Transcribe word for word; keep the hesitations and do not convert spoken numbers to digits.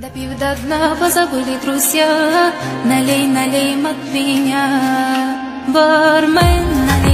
Допив до дна, позабыли друзья. Налей, налей от меня, бармен, налей.